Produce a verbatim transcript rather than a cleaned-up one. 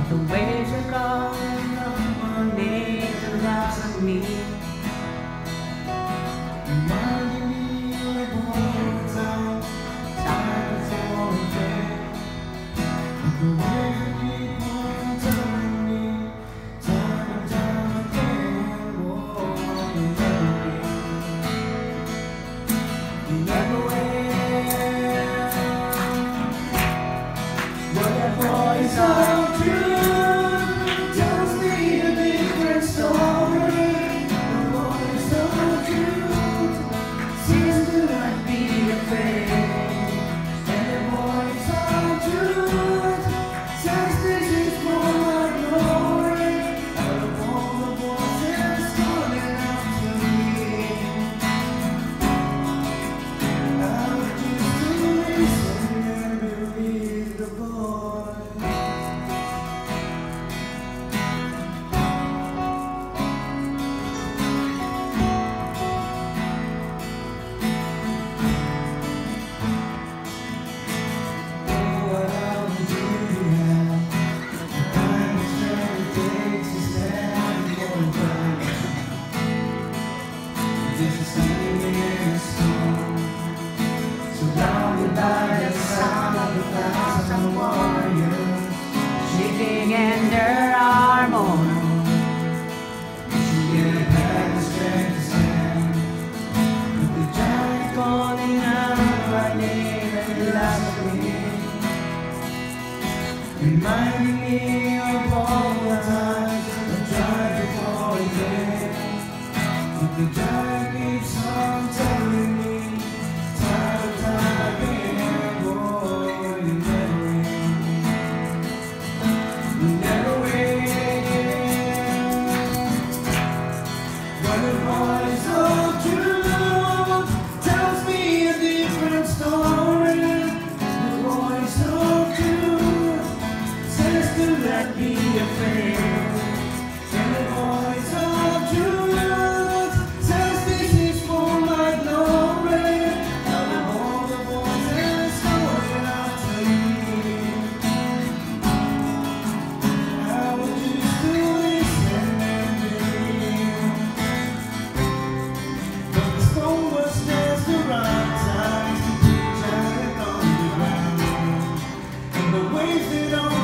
The waves are calling underneath the rocks of me, reminding me of all the times, time before the day. The waves that keep on telling me, time and time again, oh, you never will, you never will. But that voice of truth tells me a different story. The voice of truth seems to not be afraid. And the voice of truth says this is for my glory. Out of all the voices calling out to me, I would just listen and believe the voice. Surrounded by the sound of a thousand warriors, shaking in their armor, she had the strength to stand. With the giant calling out my name every last of me, reminding me of all the times I tried before he did. But the giant keeps on telling me, time and time again, oh, you never will, you never will. But the voice of truth tells me a different story. The voice of truth says to not be afraid. And the voice of truth says this is for my glory. Out of all the voices calling out to me, I would just to listen and believe. But the storm was stands the right time to be giant on the ground, and the waves that all